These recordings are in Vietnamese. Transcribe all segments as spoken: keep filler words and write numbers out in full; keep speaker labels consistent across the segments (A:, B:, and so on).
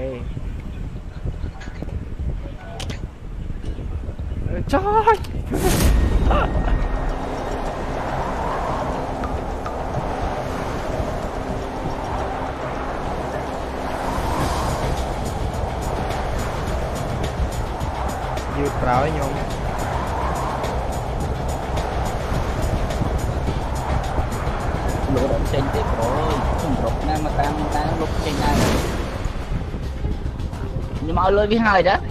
A: Trời. Dư trái nhung
B: lỗ động xanh tiếp rồi không rụt nam mà tam tam lúc trên này nhưng mà lôi với hai đó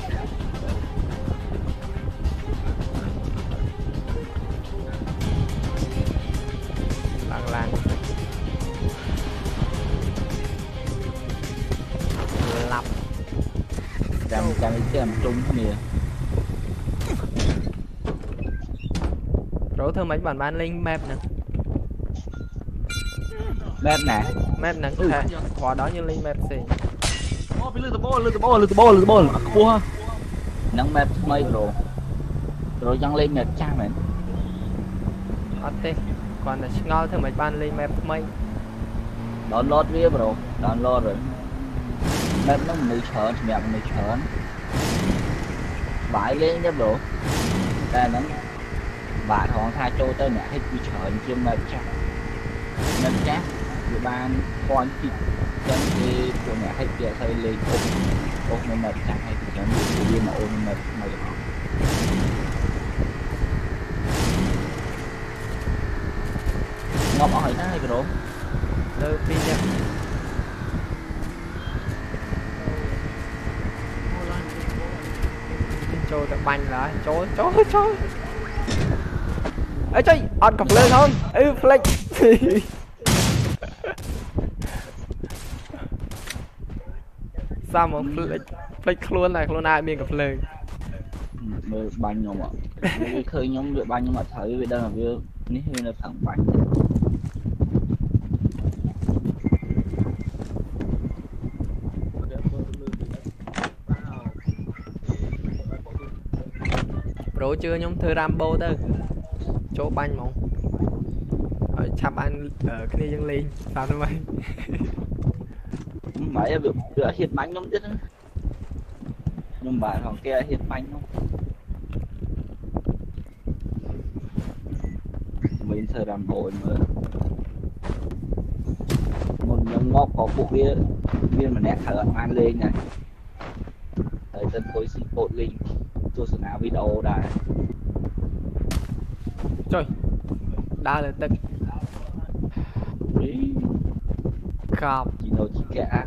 A: lăng lăng lặp
B: làm càng cái làm trung nè
A: rổ thơm mấy bản ban link map nè
B: map nè
A: map nè khóa đó như link map gì
B: ô bị lừa bố lừa bố lừa bố lừa bố cua nắng map mấy rồi rồi dăng lên map cha mày
A: ok còn là ngon thơm mấy ban link map mấy
B: download với bro download rồi map nó mới chởn mẹ mới chởn bãi lên nhá bro đây nó bạn họ thay cho tới mẹ hết bị chởn chiêm map cha map cha địa bàn con thì chân thì của mẹ hay kia thay lên ôm ôm nên mệt chẳng hay thì chẳng được đi mà ôm mệt mày ngọc hỏi nó hay rồi
A: đôi pin nha trôi tập banh lại trôi trôi trôi ấy chơi ăn cọc lên không ư flex sao mà flex flex luôn này luôn ai miền cặp lên
B: mới banh nhau ạ khơi nhóm việc banh nhưng mà thấy bây giờ là việc ní hơi là thẳng banh
A: bro chưa nhóm thơ Rambo tới chỗ banh mong ở chắp anh ở cái dân liên sao thế mày
B: mãi việc rửa hiện bánh không biết nhưng mà họ kia hiện bánh không mình thơ làm bồi mà một miếng ngọc có phụ kia viên mà nét thở ăn lên này thời dân khối sinh cột linh tôi sẽ nào video đây
A: trời đa làទឹកcọp
B: chỉ nói chỉ cả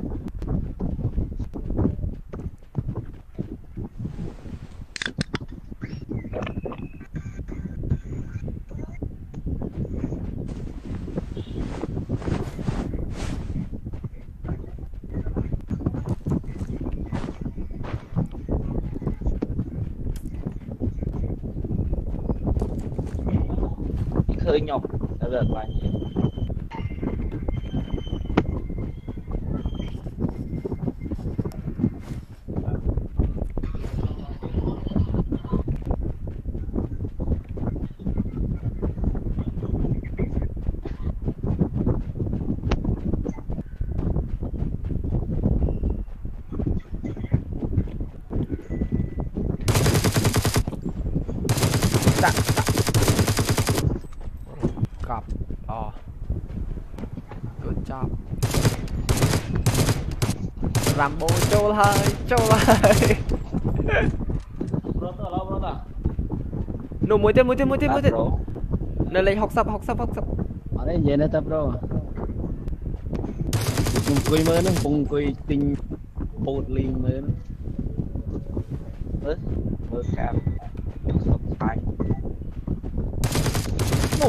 B: khơi nhọc đã được bao nhiêu
A: cọp oh good job Rambo trôi hơi trôi hơi nụ mũi tên mũi tên mũi tên mũi tên nơi lấy học sập học sập học sập
B: ở đây về đây tập rồi cùng quỳ mới nó cùng quỳ tình bột liền mới nó mới cảm sập phai ô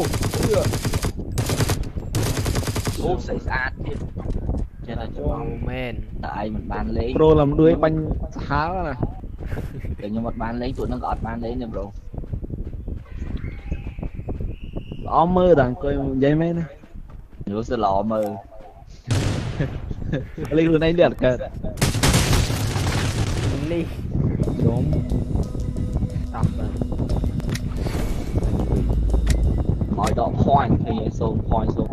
B: ô xảy ra thiệt cho nên cho
A: man
B: tại mình ban lấy
C: pro làm đuôi banh háo nè
B: tự nhiên một ban lấy tụi nó gọt ban lấy nè bro
C: lõ mơ đằng coi dây mấy nè
B: nữa sẽ lọ mơ
C: lấy luôn anh đẹp cả
A: đi
C: đúng
A: tập rồi
B: mọi độ khoan thì xuống khoan xuống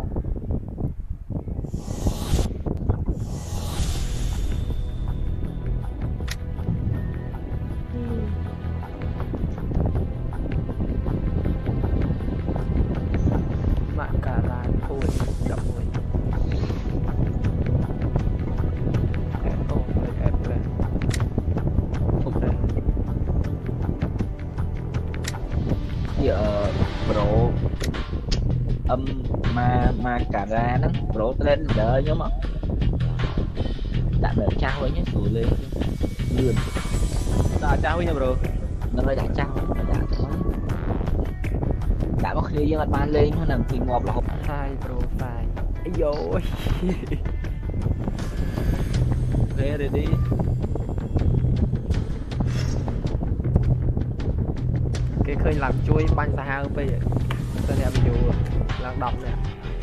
B: âm mà mà cả ra nó pro lên đỡ nhớ mà đã đỡ trao ấy nhé rồi lên lươn
C: Đã trao nha bro.
B: nó lại đã trao đã thôi đã có khi dân ban lên nó nằm thì ngọt là hộp
A: hai profile ấy dồi
C: Thế rồi đi.
A: cái khơi làm chui banh xa hai pi tên này bây giờ làm đọc nè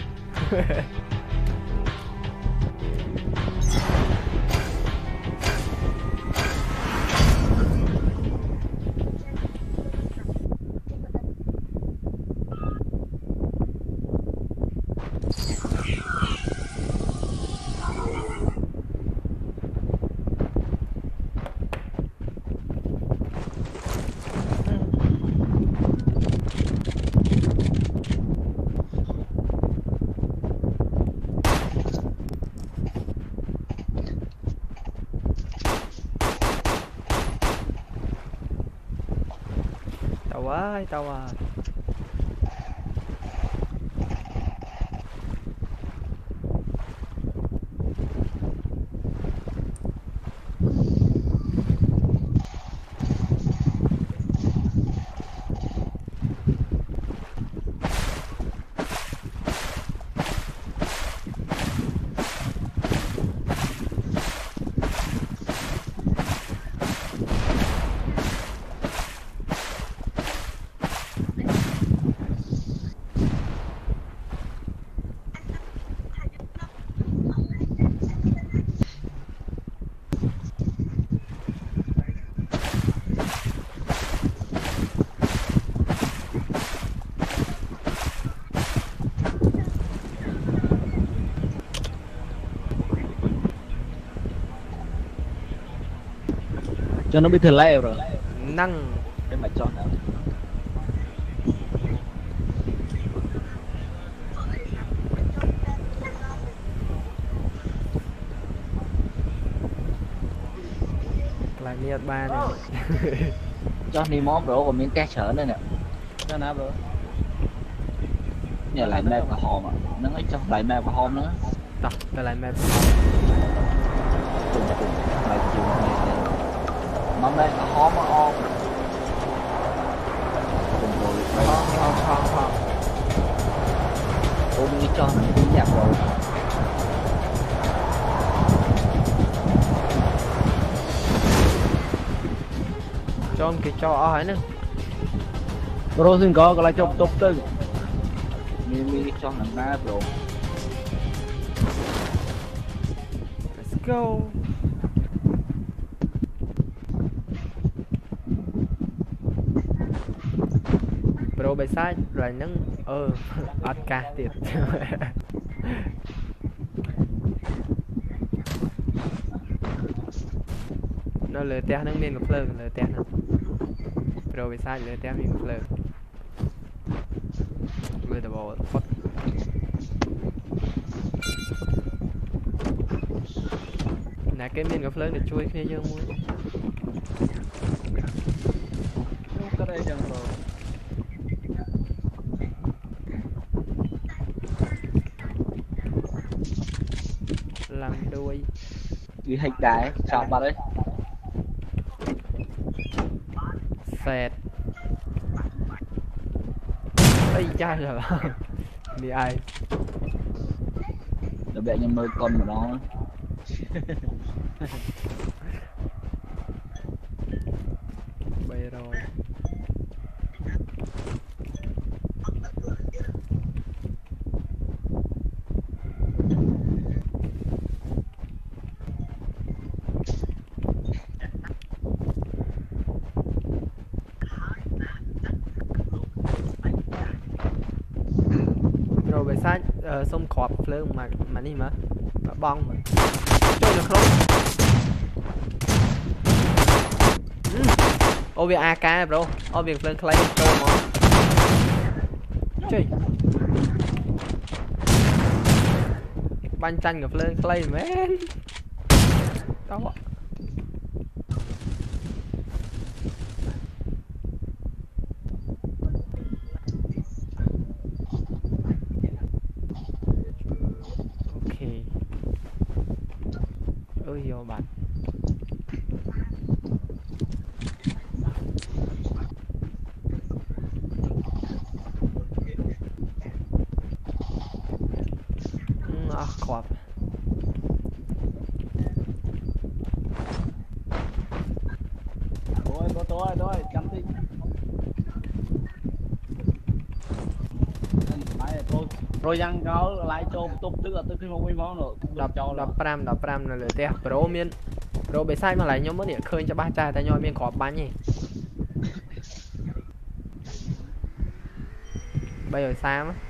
A: tao ơi tao à
C: Cho nó bị thừa lẹ rồi.
A: năng
B: cái mà cho nó
A: lại miệt ba này
B: cho đi món bro còn miếng cá sở nữa nè
C: Cho nó bro.
B: nhà lại mẹ của họ mà nó nói cho lại mẹ của hôm nữa
A: tập ta lại mệt
B: cùng cùng lại chiều này nó mẹ của hôm mà om cùng rồi đây
A: không không không không
B: ôm đi cho nó đi nhạc rồi
A: cho ông kì cho ở hỏi nữa
C: Bro xin có cái lại chụp chụp tư.
B: mi mi cho thằng na bro
A: let's go bro bay sai rồi nâng ờ ớt ca tiệt nó lừa te nâng miên một lơ lừa te nâng bro bay sai lừa te miên một lơ lừa the ball phật nè cái miên gặp lớn để chui kia dương mua
C: Cái đây chẳng bro.
A: làm đuôi
B: đi hành đá sao ba đấy
A: sẹt ấy cha rồi đi ai
B: nó bị như mơ con của nó
A: bay rồi rồi về sát uh, sông khọp phơi mà mà đi mà mà bong chơi được không ô việc a ca bro ô việc phơi clay chơi mà chơi ban tranh gặp phơi clay man đó ôi vô bạn à, khóa
C: Thôi, có tôi, thôi, chăm tí. Rồi răng có lại cho tục tức là tức khi một món nữa.
A: đập đập pram đập pram là lửa tia pro miên pro bị sai mà lại nhóm mới điện khơi cho ba trai ta nhoi miên khóa bán nhỉ bây giờ sao á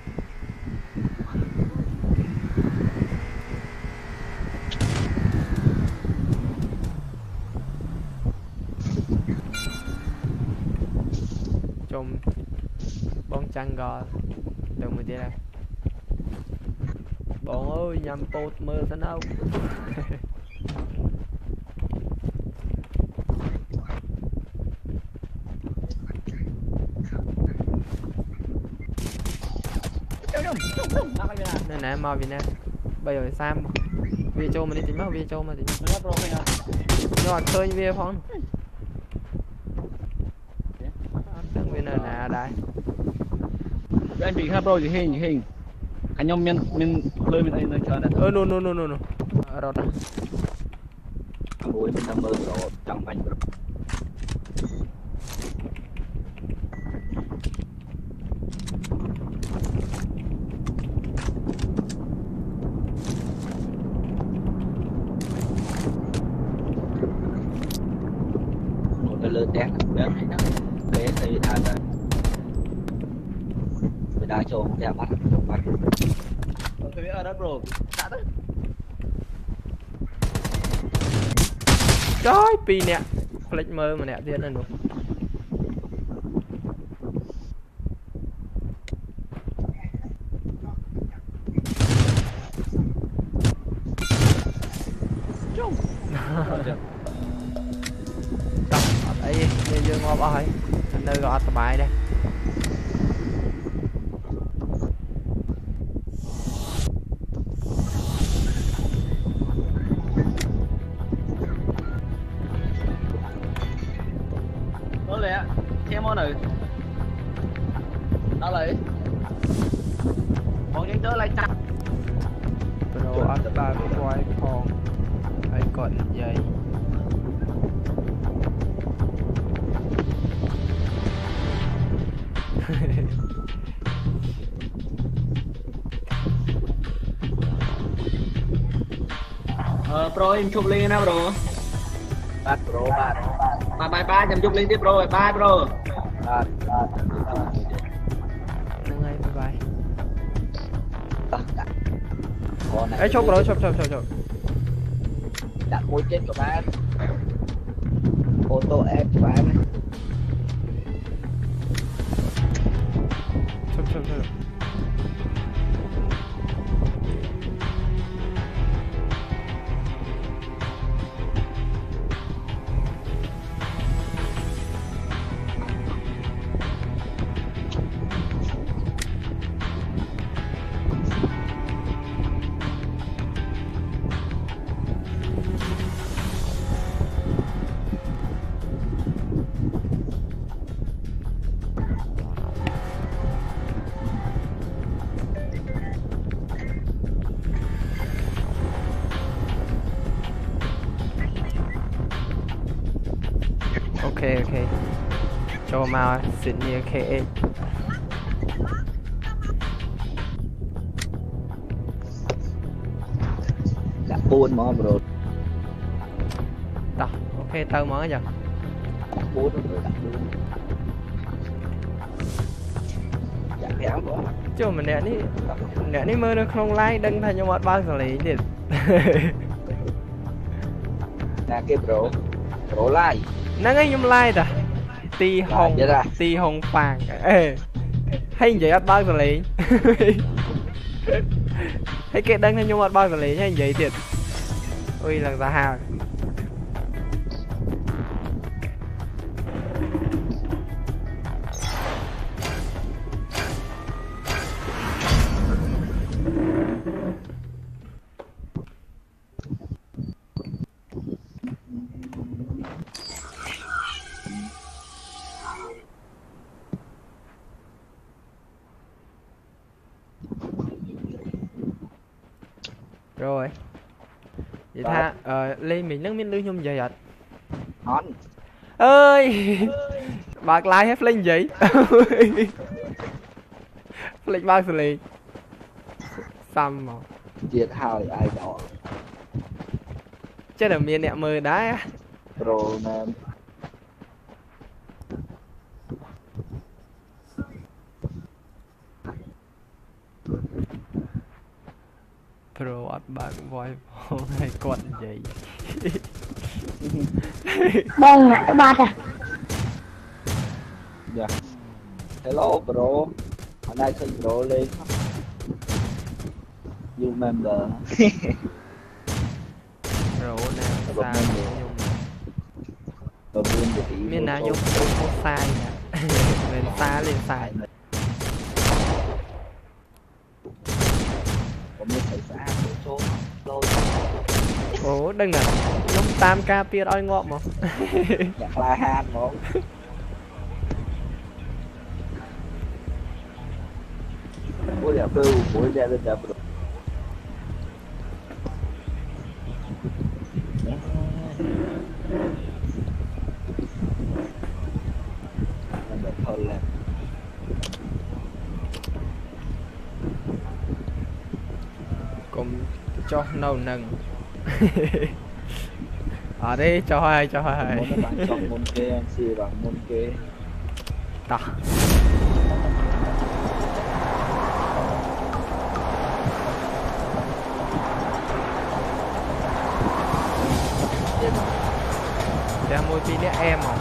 A: chôm bông trăng gò từ mình đi đây bọn ơi nhầm bột mơ thân đâu nè nè mau Việt Nam bây giờ Sam về châu mà đi tìm mất về châu mà tìm nhọt chơi về phong đang về nơi nào đây
C: anh bị khắp rồi thì hình hình anh nhóm miền miền lơi miền tây nơi chờ
A: ơ no no no no no rồi đó
B: buổi mình đang mơ rồi trong anh một cái lơ tét đến này đó để thì thà là người ta cho một cái bắt bắt
C: tôi biết ở đó bro đã đấy
A: trời pi nè click mơ mà nè tiền này nụ ấy đi dương ngọc ơi nơi gọi tập bài đây
C: đó lẹ xem món này đó lấy bọn những đứa lại chặt
A: rồi ăn ba cái quay còn ai còn vậy
C: ờ pro em chụp lên nào bro
B: bắt pro bắt
C: ba ba ba nhầm chụp lên tiếp rồi bye bro
B: bắt
A: nâng ngay bye bye
B: con này
A: ấy chụp rồi chụp chụp chụp chụp
B: đặt môi chết của bạn ô tô ép của bạn
A: chụp chụp chụp ok ok cho màu xịn như K eight
B: đã buôn mà bro
A: đó ok tao món giờ
B: đặt buôn rồi đặt buôn dạ khéo quá
A: chứ mình nè ní nè ní mơ nó không like đừng thay cho một bao xử lý đi
B: là cái bro bro like
A: nắng ấy nhung like ta ti hồng ti hồng vàng ê hay vậy ăn bao xử lý hay cái đăng thay cho một bao xử lý hay vậy thiệt ui là giá hào rồi vậy tha ờ lên mình nước miếng lưới nhung vậy ạ
B: nón
A: ơi bạc lại hết lên gì lên bao xử lý xăm mà
B: chia hai ai đó
A: chết ở miền nẹ mờ đá
B: pro nè
A: pro ọt bạn voi hay quận gì
D: bông nãy bát à
B: dạ hello pro hôm nay xin pro lên you member
A: pro nè xa nhung
B: và buôn để ý
A: miền nào nhung không sai nè lên xa lên sai
B: có miếng phải xa số đôi
A: ủa đừng à nhung tam ca piệt oi ngọm mà
B: nhạc la han không ôi đẹp tư ôi đẹp đẹp đẹp thôi là
A: cũng cho nâu nâng ở đây cho hai cho hai
B: muốn các bạn chọn môn kê em xê bằng môn kê
A: ta để môi pin để em không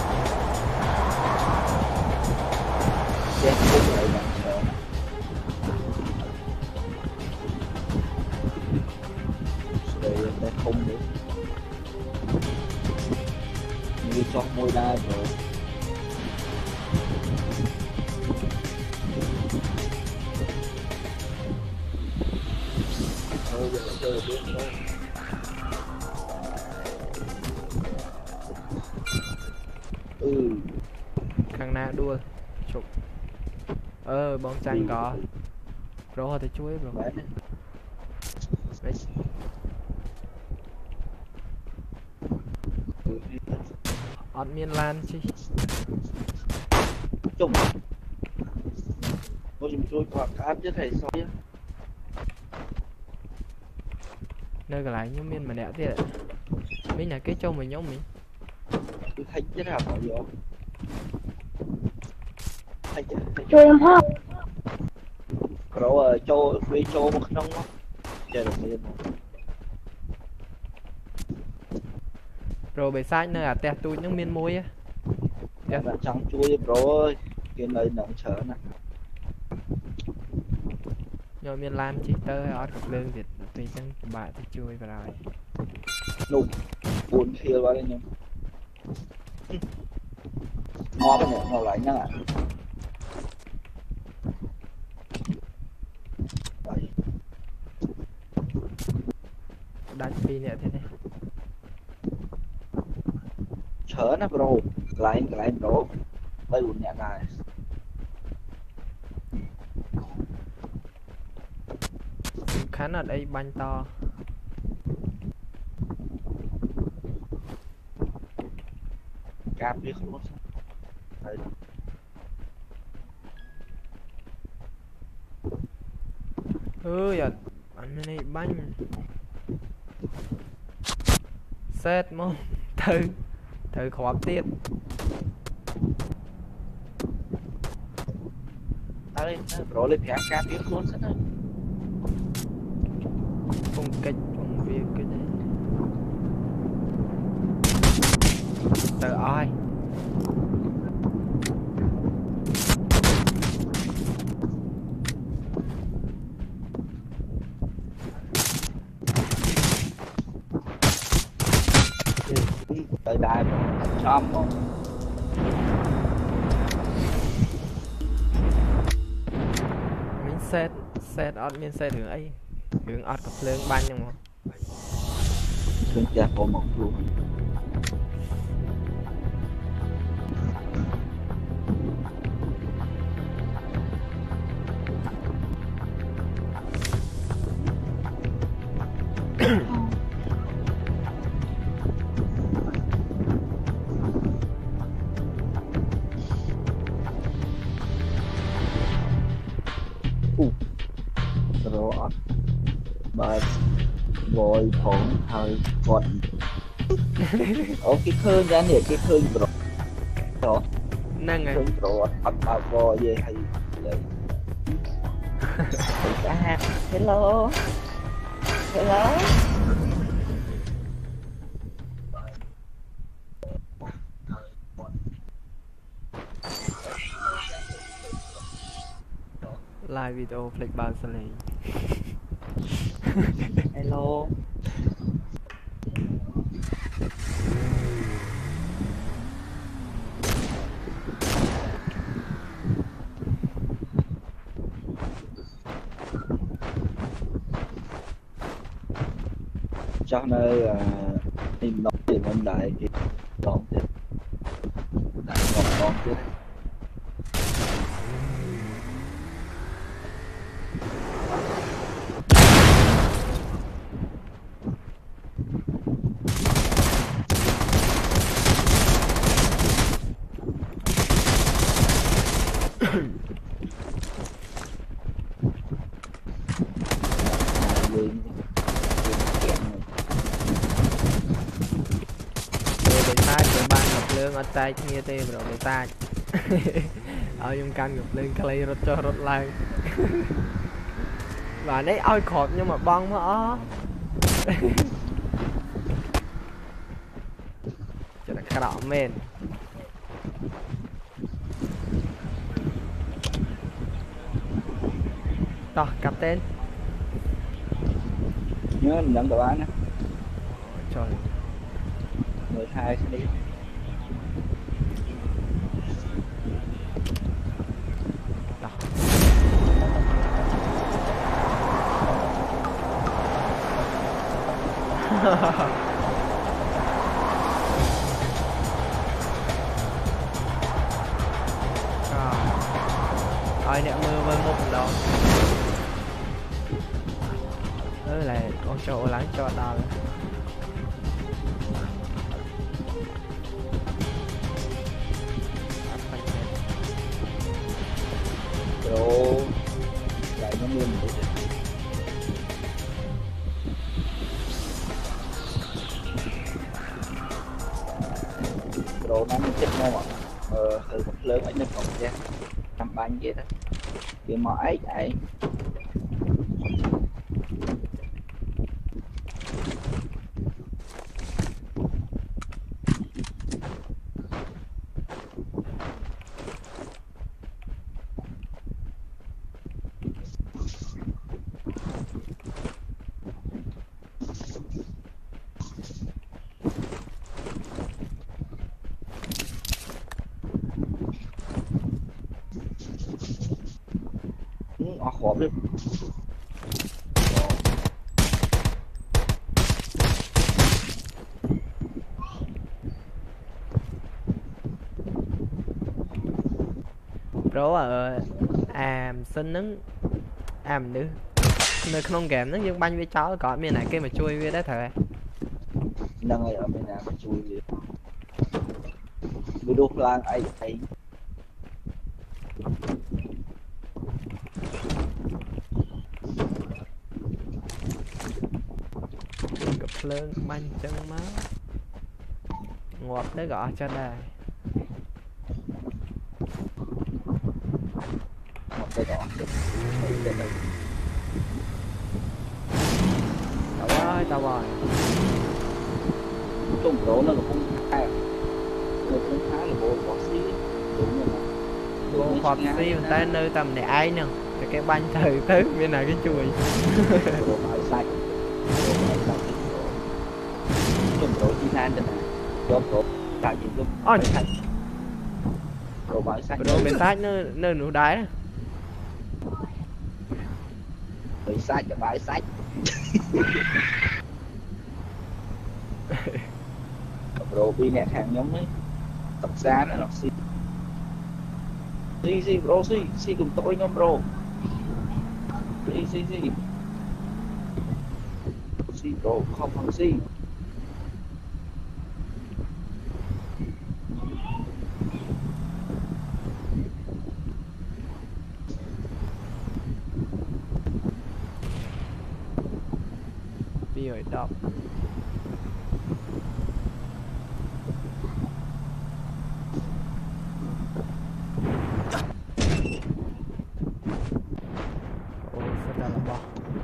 B: chết chết lại bằng sợ đây đây không được như cho môi đa rồi thôi giờ chơi biết thôi ừ
A: khang na đua chụp ơ bóng tranh có pro thì chuối rồi đấy ọt miên lan chi
B: chung tôi dùng tôi quảng cáo chứ thầy soi
A: nơi còn lại nhóm miên mà đẻ thế mấy nhà cái châu mình nhóm mình
B: tôi thấy chết hả mọi người thấy chết
D: chui em hấp
B: rồi cho với cho một trong đó chơi được miên
A: rồi bị sai nơi à tè tôi những miên môi á
B: các bạn trong chui rồi cái nơi nóng sợ nè
A: nhờ miên lan chỉ tới ọt cặp lương thì tùy chân bạn thì chui vào rồi
B: nụ buồn kia vào đây nhá ngon cái này ngồi lại nhá ạ
A: đánh pin nè thế này
B: chớ nè bro lại lại bro đây buồn nhạc này
A: khán ở đây banh to
B: cam biết không đây
A: ơi à anh này banh set mong thư thư khó tiết
B: đây bro lên cả cam biết luôn hết rồi
A: phong cách phong việc cái này từ ai
B: tới đài xong rồi
A: mình set set ọt miên set hướng ấy hướng ọt cặp lương banh nhưng mà
B: chúng ta có một luôn rồi bà vội phỏng hơi còn ở cái khơi ra nè cái khơi rồi rồi
A: năng à
B: khơi rồi bắt bà vò về hay vậy à, hello hello
A: live video flick bao sân này
B: hello cho nơi tìm nói tìm anh đại thì còn thì đại còn con chứ
A: ở tay nghe tê rồi người ta ở trong canh ngập lên cây rốt cho rốt lại và đấy ôi khọt nhưng mà bong mà ó cho nó đỏ men to cặp tên
B: nhớ mình nhận đồ ăn á
A: trời
B: mười hai sẽ đi
A: thôi nè mưa với một đó đó là con chỗ lắng cho đau
B: đồ lại nó nguyên đồ nó chết ngon ạ ờ từ một lớn ở nhân phòng ra năm bánh vậy đó thì mỏi vậy hộp đi
A: rồi ở à xin nứng à mình nữ nơi không kèm nó nhưng banh với cháu có miền này kia mà chui với đấy thời
B: nâng ở bên nào mà chui gì video plan ấy ấy
A: lên banh chân má ngọt tới gọi cho đây
B: một cái đó
A: tao ơi tao rồi
B: trung độ nó là không khai người không khá là bộ bỏ xí đúng rồi
A: bộ phọt xí người ta nơi tầm này ai nè cái banh thời tới bên này cái chuối
B: bộ bài sạch bộ bài sạch trung độ chi nan được chốt độ tạo gì lúc
A: ôi
B: bộ bài sạch
A: bộ bên tay nơi nơi nụ đáy đó
B: bài sạch là bài sạch bro đi nẹt hàng nhóm ấy tập xa nữa nó xí xí xí bro xí xí cùng tôi nhóm bro xí xí xí xí đồ không không xí
A: đi rồi đọc ôi sao ta là bỏ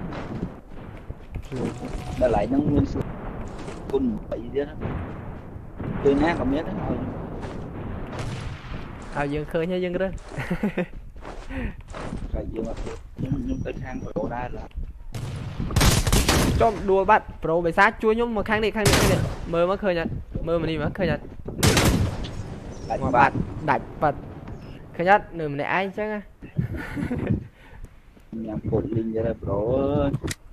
B: đã lại nó nguyên sự cun vậy chứ đó tôi nhá không biết đó thôi
A: à dương khơi nha dương đó
B: phải dương mà nhưng nhưng tới khang của đồ đa là
A: cho đua bắt pro bị sát chui nhung mà khang đi khang đi khang đi mơ mất khơi nhật mơ mà đi mất khơi nhật mà bắt đạch bật khơi nhật nửa mình để ai chắc á
B: nhằm cột linh ra là bro ơi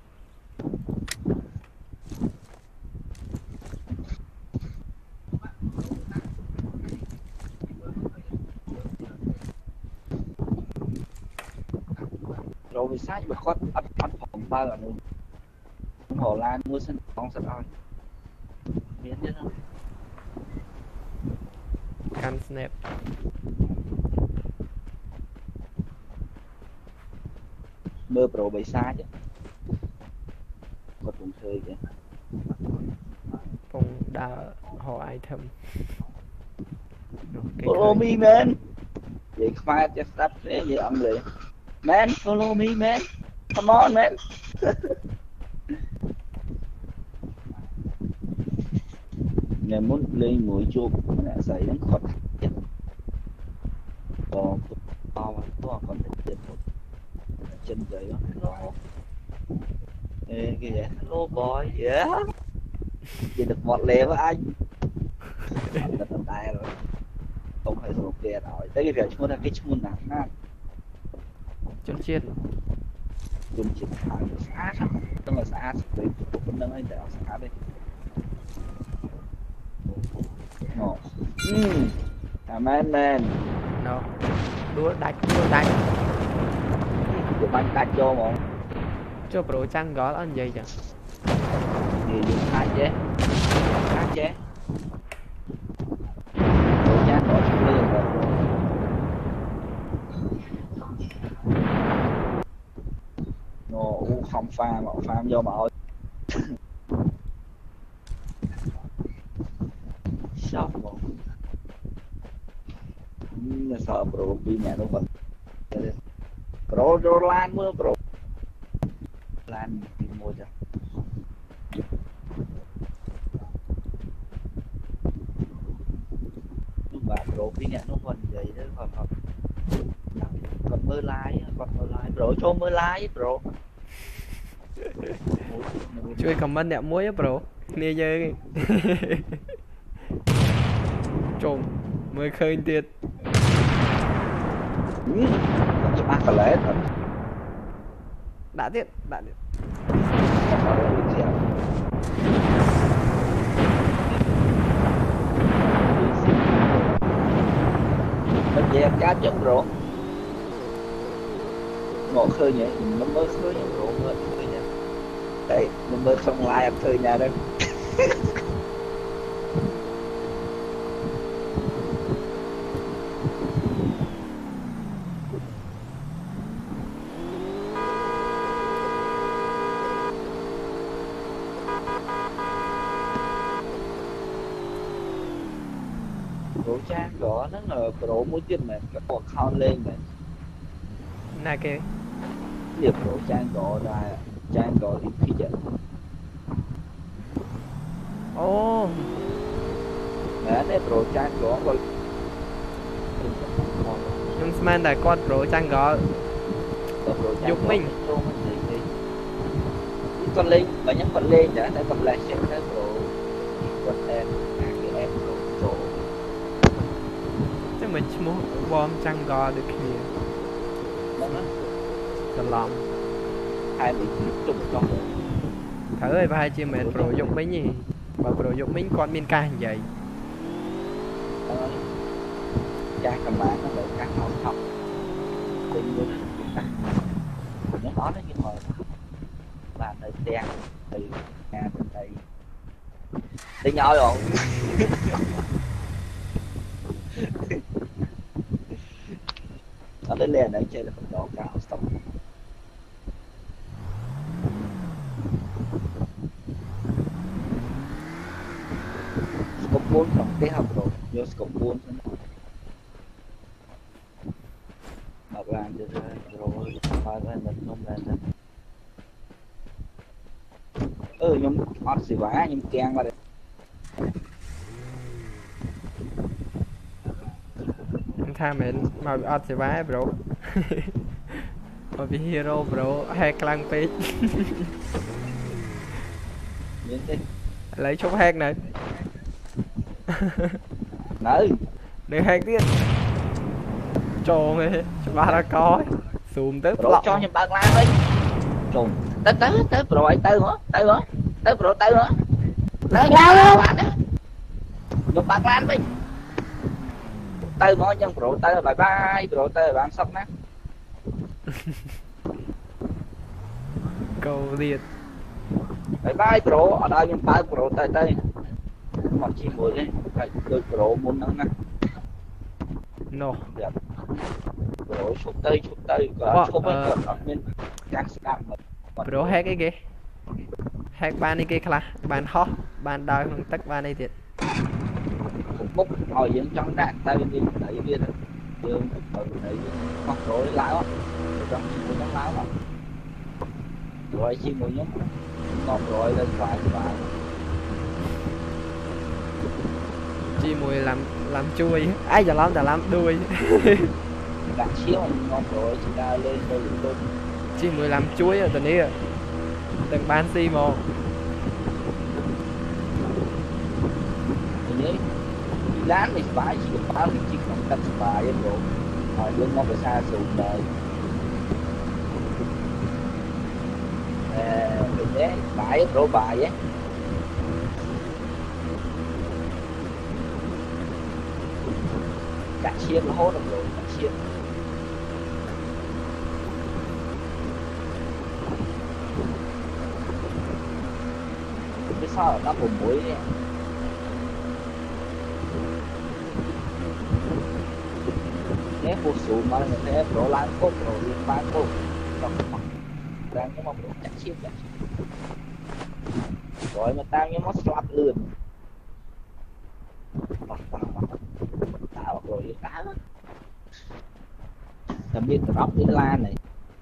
B: rồi vì sao mà khó ăn ăn phòng ba là luôn Hồ Lan mua sân bóng sân oi miễn chứ không
A: can snap
B: mơ pro bay xa chứ có cùng chơi kìa
A: phong đa họ item
B: follow me man vậy khmer chắc sắp thế vậy ông liền man follow me man come on man ngày muốn lên mũi chuột mà xảy đến khó thật còn to mà to còn chân chân vậy đó hello ê cái vậy hello boy yeah vậy được một lè với anh là tầm tay rồi không phải số kia rồi tới cái việc chúng ta cái chúng nào ha
A: chân chiết
B: dùng chiếc thả xã sao tức là xã với một phần nâng anh để xã đây ngộ ừm à man man
A: no đua đạch đua đạch
B: tụi anh đánh cho mà
A: cho pro chăn gõ anh vậy chẳng
B: gì dùng hai chế hai chế đồ chán bỏ xuống liền rồi ngộ không pha mà pha vô mà ơi sao mà ừ, sợ pro đi nhà nó vẫn pro pro lan mưa pro lan đi mua cho lúc bà pro đi nhà nó vẫn vậy đó còn còn còn mưa lái còn mưa lái pro cho mưa lái pro
A: ជួយcommentអ្នកមួយប្រូគ្នាយើងជុំមើលឃើញទៀត
B: ច្បាស់កលែត
A: ដាក់ទៀតដាក់ទៀត
B: mình về cá chân rộ ngộ khơi nhỉ nó mới khơi nhỉ rộ mơ khơi nhỉ đấy mình mơ xong lại em khơi nhà đây rổ trang rõ nó là rổ mũi chân mà cái còn khao lên mà
A: nè kìa
B: việc rổ trang rõ ra trang rõ thì khi trận
A: ô
B: nè nè rổ trang rõ rồi
A: nhưng mà đại con pro chăn gõ dục mình
B: con lên mà nhắc con lên đã tại con lại sẽ tới rổ con em cái em rổ rổ
A: chứ mình mua bom chăn gò được kìa thật lòng
B: hai mình chụp cho
A: thử ơi vai chị mẹ pro dục mình gì mà pro dục mình con miền ca như vậy
B: cha cầm bán nó lại cắt học học tình luôn nó nói nó như hồi bạn đời đen từ nhà tính nhói không nó lên liền đấy chơi là không đó cao stop scope bốn không cái học rồi vô scope bốn bật làm cho rồi phải lên mình không lên nữa ừ nhưng hot xì vá nhưng keng qua đây
A: tha mình mà bị ọt sẽ vái bro mà bị hero bro hack lang page lấy chốt hack này
B: đấy
A: để hack tiếp trồn ấy cho ba ra coi zoom tới
B: bro cho nhưng bạc lan đi trồn tới tới tới bro ấy tới nữa tới nữa tới bro tới nữa tới
D: Đâu
B: bạn đó nhưng bạc lan đi tới nó nhưng bro tới bye bye bro tới bạn sắp nè
A: cầu liệt
B: bye bye bro ở đây nhưng ba bro tới tới một chi mùi đấy phải đôi bro muốn nắng nè
A: no
B: đẹp bro chụp tay chụp tay có chụp bên ở bên các sạp
A: bro hack cái kia hack ban này kia khla ban hot ban đào không tắt ban này thiệt
B: bốc hồi những trong đạn tay bên bên đấy bên đường ở đấy hoặc rồi lái không trong những cái lái không rồi chi mùi nhá ngọt rồi lên phải phải
A: chi mùi làm làm chui ai giờ làm là làm đuôi
B: đặt xíu ngon rồi chị ta lên đây luôn
A: chi mùi làm chuối ở tận đây từng ban si mồ
B: thế lát thì phải chỉ phải mình chỉ còn cách bài ấy rồi hỏi luôn nó phải xa xuống đời mình đấy bài rồi bài ấy cả chiếc nó hốt được rồi cả chiếc cái sao nó một mũi ấy. Thế một số mà người thế bro lan cốt rồi liên ban cốt trong mặt đang cái mong chắc chiếc vậy rồi mà tao như mất slot lươn tạo rồi cái cá tầm biết drop cái lan này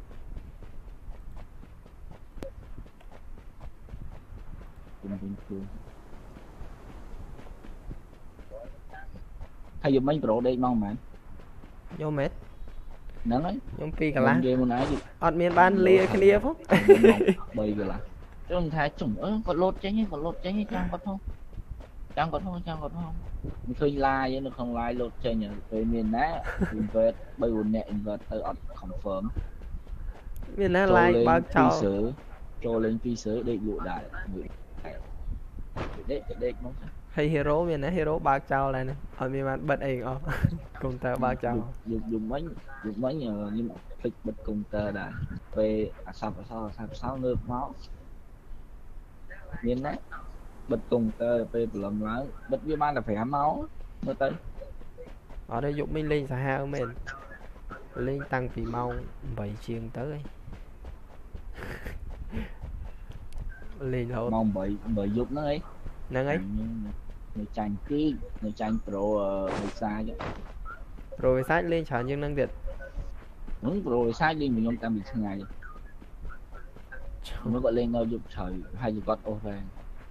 B: hay dùng mấy bro đây mong mà
A: vô mệt
B: nắng ấy
A: nhóm pi cả lá
B: game này đi
A: ọt miền ban lia cái lia phúc
B: bây giờ là chứ không thay chủng ớ có lột chứ nhé có lột chứ nhé trang có không trang có không trang có không mình khơi like chứ nó không like lột chơi nhỉ về miền ná invert bây giờ nè invert tới ọt confirm
A: miền ná like bao cháu
B: cho lên phi sớ để dụ đại để để nó
A: hay hero miền ná hero bao cháu này nè ở miền ban bật ấy ở cùng tờ bao cháu
B: dùng dùng mấy dùng mấy nhờ nhưng mà click bật cùng tờ đã về sao sao sao sao nước máu miền ná bật cùng tờ về lần lá bật với ban là phải hám máu mới tới
A: ở đây dụng mình lên xả hao mình lên tăng vì mau bảy chiên tới lên thôi
B: mong bởi bởi dục nó ấy
A: nâng ấy
B: người tranh cái người tranh pro người sai chứ
A: rồi sát lên chả nhưng năng việt
B: đúng rồi sai đi mình không ta bị ngày mới gọi lên đâu dục trời hay gì con ô vàng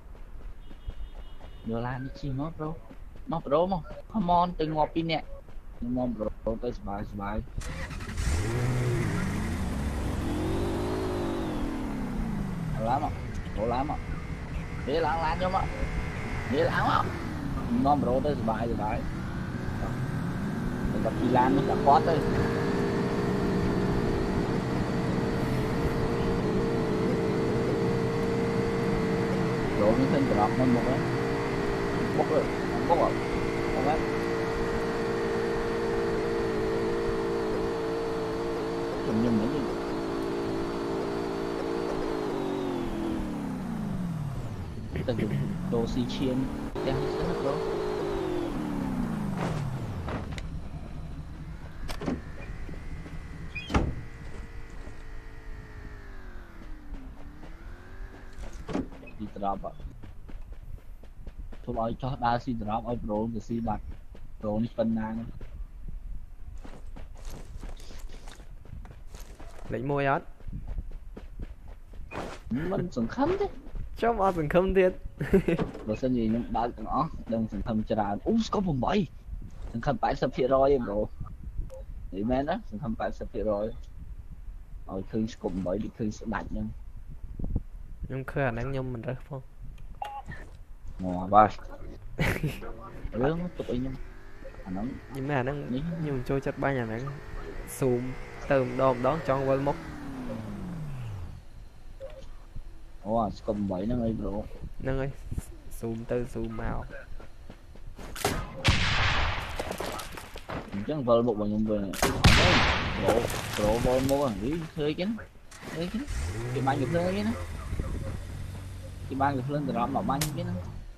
B: nhớ lan chi nó bro nó bro mà come on từng ngọt pin nè ngon bro tới bài bài lắm ạ bro lắm ạ để láng láng cho mà để láng ạ ngon bro tới bài bài gặp chị Lan nó đã có tới rồi nó thêm drop lên một cái bốc rồi bốc rồi không đấy chừng nhầm nữa gì từ đồ xì chiên đem hết sức bro đi drop ạ thôi ơi cho đa xì drop ơi bro từ xì bạc bro đi phân nang
A: lấy môi ớt
B: mình sừng khấm thế
A: cho mà sừng khâmទៀត
B: បើសិនជាខ្ញុំបើកទាំងអស់ដឹងសង្ឃឹមច្រើនអូស្គប់eightសង្ឃឹមeighty percent ឯងប្រូនិយាយមែនណាសង្ឃឹមeighty percent ឲ្យឃើញស្គប់eightដូចឃើញស្ដាច់ហ្នឹង
A: ខ្ញុំឃើញអាហ្នឹងខ្ញុំមិនរើសផង
B: ងល់បាទរឿងទុកឲ្យខ្ញុំអាហ្នឹង
A: nhưng màអាហ្នឹងខ្ញុំចូលចិត្តបាញ់អាហ្នឹងស៊ូមទៅម្ដងម្ដងចង់វិលមក
B: អូស្គប់eightហ្នឹងអីប្រូ
A: ហ្នឹងហើយស៊ូមទៅស៊ូមមក
B: អញ្ចឹងវិលមករបស់ខ្ញុំវិញប្រូប្រូវិលមកហ្នឹងឃើញចឹងឃើញចឹងគេបាញ់ទៅភ្លើងហ្នឹងណាគេបាញ់ទៅភ្លើងទៅរំមកបាញ់គេហ្នឹង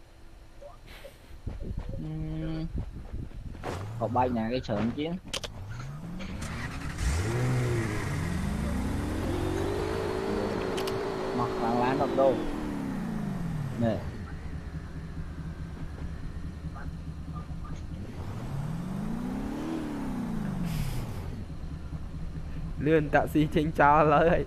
B: ក៏បាញ់ណាគេច្រើនជាង mặc vàng lá đập đâu nè
A: lươn tạo xi chính cho lời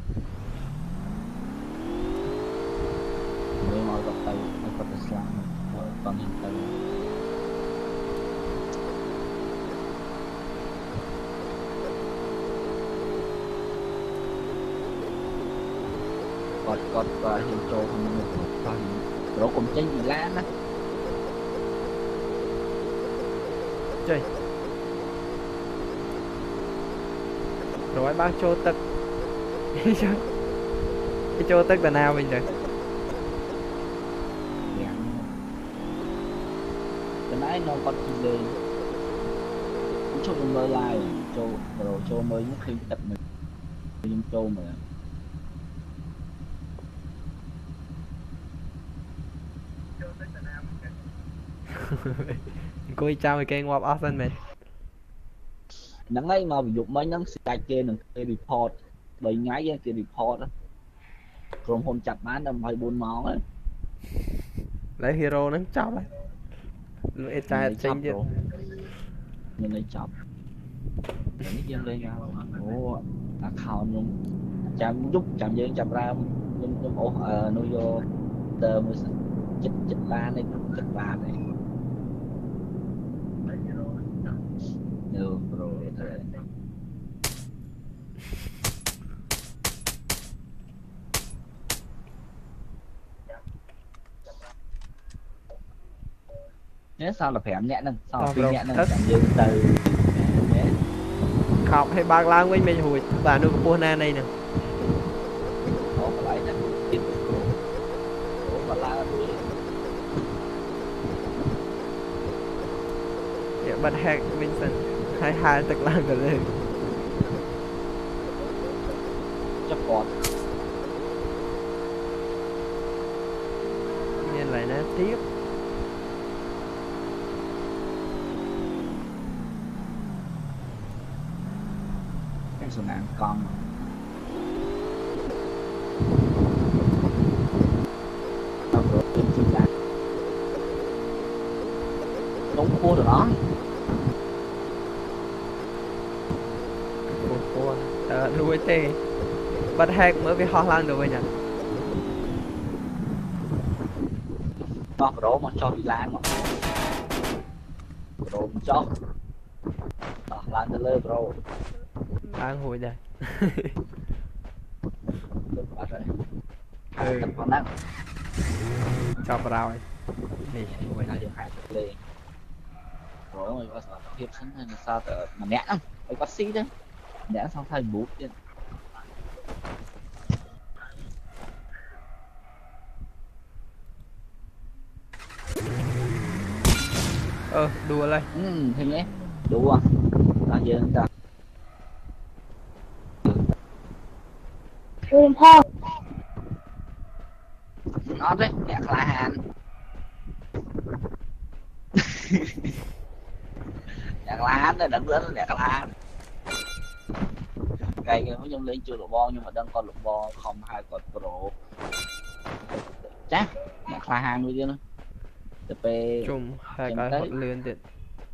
B: người ngồi gặp tay nó có thể làm còn hình tay cọt cọt và hiện trồ không được còn rổ cùng chênh mà lá đó
A: chơi rồi bác cho tức cái cho tức là nào mình rồi
B: cái nãy nó còn gì đây cho mình mơ lại cho rồi cho mới những khi tập mình nhưng cho mà
A: cô đi chào mày kêu ngọc option mày
B: nắng ấy mà ví dụ mấy nắng sạch kia đừng cái report bảy ngày cái report đó rồi hôm chặt bán là mấy bốn máu ấy
A: lấy hero nó chọc ấy lấy trai tranh chứ
B: mình lấy chọc cái gì lên nhau ô account luôn chạm giúp chạm dương chạm ra nhưng nhưng ô nuôi vô tờ mới chích chích ba này chích ba này được rồi nhớ sao là phải em nhẹ nè sao phi nhẹ nè chạm dương từ
A: khóc hay bạc lang với mình hùi và nuôi của na này nè
B: có lại nè có lại
A: bật hack Vincent hai hai tật lan cả lên
B: chắc còn
A: nên lại nó tiếp
B: cái số nạn con đúng cua được đó
A: ờ nuôi tê bật hack mới bị ho lan được vậy nhỉ
B: nó rồi mà cho bị lan mà rồi cho lan tới lên rồi
A: lan hồi đây
B: ừ còn nặng
A: chọc rồi này hồi
B: này lên rồi có sao hiệp sinh hay là sao tự mà nén không phải có xí đấy nén xong thay bút chứ
A: ờ đùa lên
B: ừ thế nhé đùa là gì ta
D: Ừm không
B: Nó đấy nhạc là hàn nhạc là hàn đấy đừng đến nhạc là hàn cái cái trong lên chưa lục bo nhưng mà đang còn lục bo không hai còn pro chắc nhạc là hàn bây giờ nữa tập
A: chùm hai cái
B: tới
A: hot lươn tiệt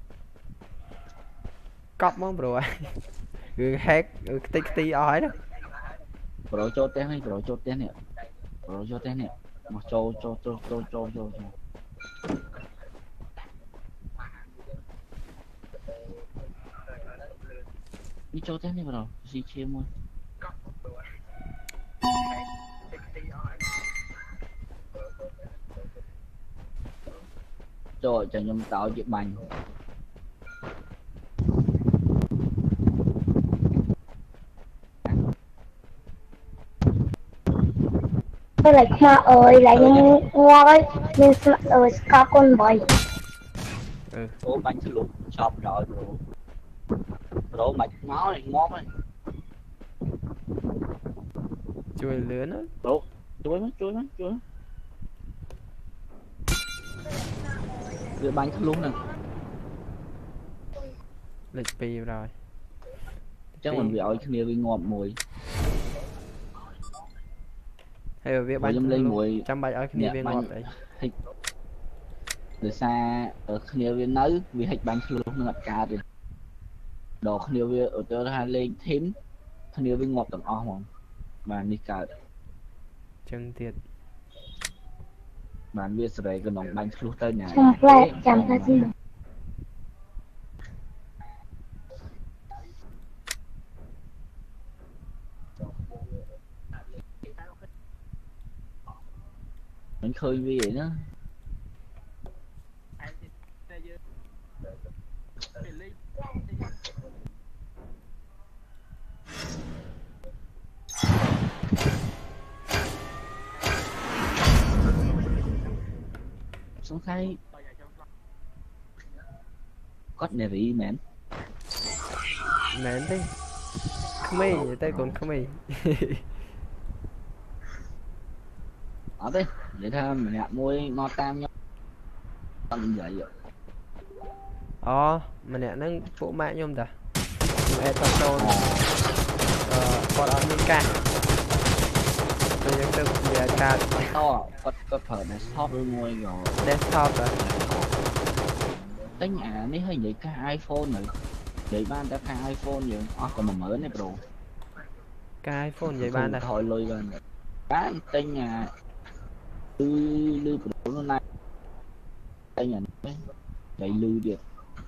A: cọp mong bro cứ hack cứ tí tí ói đó
B: pro cho tên hay pro cho tên nè pro cho tên nè mà cho cho cho cho cho cho đi cho tên này vào rồi gì chia mua rồi cho nhầm tạo chuyện bành
D: tôi lại khmer ơi lại nhưng ngoa ấy nên ơi cá con bầy
B: ô bánh thứ lục chọc rồi bro bro mạch máu này móp này
A: chui lươn á
B: bro chui mất chui mất chui đưa bánh thứ lục nè
A: lịch pi rồi
B: chắc mình bị ỏi kia bị ngọt mùi
A: hay việc bánh
B: lên mùi
A: trăm bảy ở kia viên ngọt đấy
B: từ xa ở kia viên nấy vì hạch bánh thứ lục ngọt cả rồi đồ kia viên ở chỗ hai lên thím kia viên ngọt tầm o mà bạn đi cả
A: chân tiệt
B: bạn biết rồi cái nòng bánh thứ tới nhà
D: chẳng phải chẳng phải gì
B: mình khơi vì vậy nữa xuống khai có nè vị mến
A: mến đi khmer tay còn khmer
B: ở đây để thêm mình nhặt muối ngọt tam nhau còn vậy vậy
A: ờ mà nè nâng bộ mạng nhôm ta mẹ tập trôn ờ còn ở miền ca tôiยังตึกvề ca
B: to có có phở desktop với muối rồi
A: desktop rồi
B: cái nhà này hơi vậy cái iPhone này vậy ban đã cái iPhone vậy à, còn mà mở này bro
A: cái iPhone vậy ban đã
B: thôi lôi bên bán tên nhà lư lư bro nó này tên nhà nó vậy lư được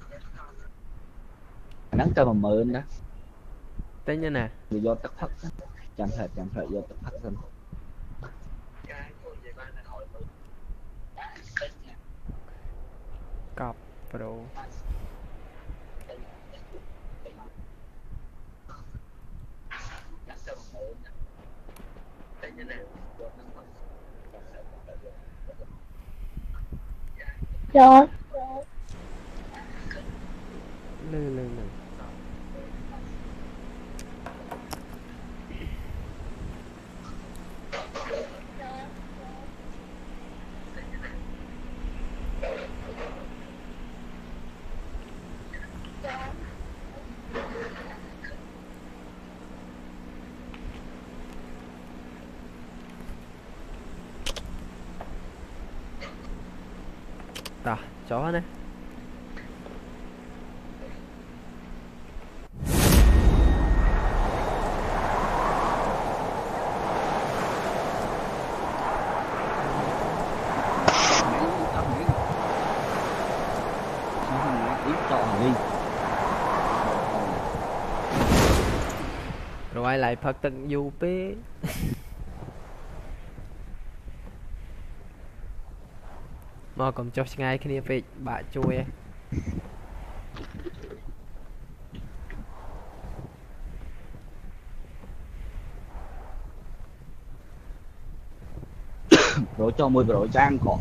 B: nắng cho mà mở đó
A: tên như nè
B: vì do tắc thất chẳng thể chẳng thể do tắc thất thôi
A: cọp pro
D: rồi
A: lư lư lư ta chó này rồi lại phật tận du pé mà còn cho ngay khi đi về bà chui
B: rồi cho mười rồi trang cỏ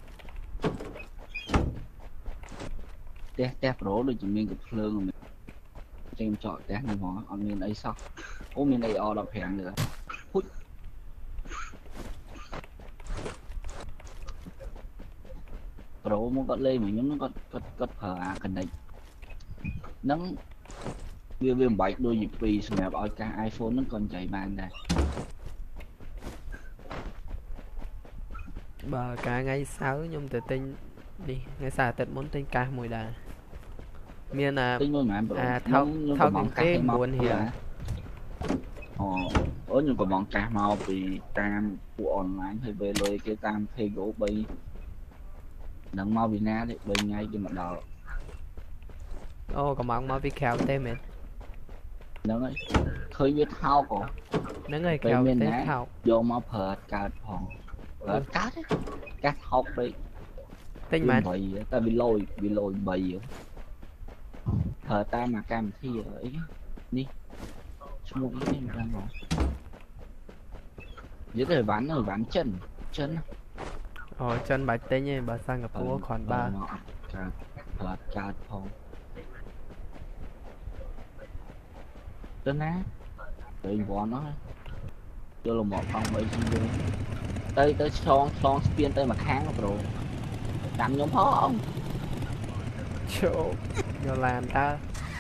B: tép tép rổ rồi chỉ miếng cục lương rồi trên trọ té này mỏ ở miền ấy sao ô miền ấy o đập hẻm nữa hút pro muốn có lên mà nhóm nó có có có phở à cần đấy nắng viên viên bảy đôi dịp vì snap ở cả iPhone nó còn chạy bàn đây
A: bà cả ngày sáu nhưng từ tinh đi ngày sáu tết muốn tinh ca mùi đà miền à à thao thao những cái buồn hiểu
B: ồ ở nhưng còn bọn cà mau vì cam của online hay về lời cái cam thay gỗ bay đừng mau vì na đấy bay ngay trên mặt đầu
A: ô còn mong mau vì khéo tên mình
B: nó ấy khơi biết thao cổ
A: nó người khéo tên thao
B: vô mau phở cà phòng phở cát ấy cát học đi
A: tinh mà
B: bầy ta bị lôi bị lôi bầy thở ta mà cam thi ở ấy đi một cái em đang nói dưới đời bán rồi bán chân chân
A: ồ chân bài tên như bà sang gặp bố còn ba
B: thở cát phòng tên á tự bỏ nó cho là một con bẫy gì tới tới son son spin tới mặt kháng rồi làm nhóm phó không
A: chỗ giờ làm ta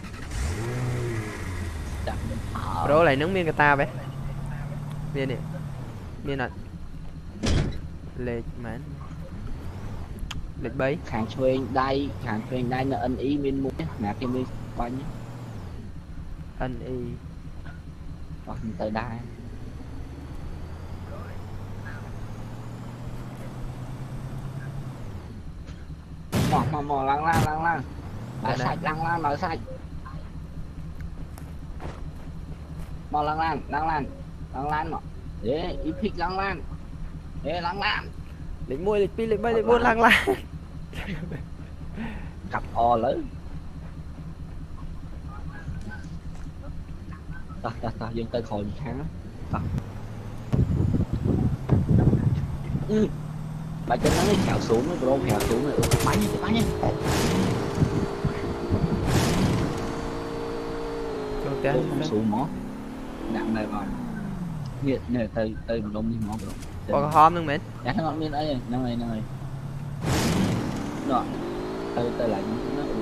A: bro lại nướng miên người ta vậy miên này miên này lệch mán lệch bấy
B: kháng chuyên đây kháng chuyên đây là ân ý miên mua nè cái miên bao nhiêu
A: ân ý
B: hoặc tới đây mò mò mò lăng lan lăng lan nói sạch lăng lan nói sạch mò lăng lan lăng lan lăng lan mò để ít thích lăng lan để lăng lan
A: lịch mua lịch pi lịch bay lịch buôn lăng lan
B: cặp o lớn ta ta ta dân tới khỏi tháng ta ừ. Bà chân nó khảo xuống nó bro khảo xuống rồi bắn nhé bắn nhé không xuống mó nặng này vào nghiệt nè tay tay một đông đi mó bro
A: có hôm nữa mến
B: dạ thằng ngọn miên ấy nâng này nâng này đó tay tay lại nó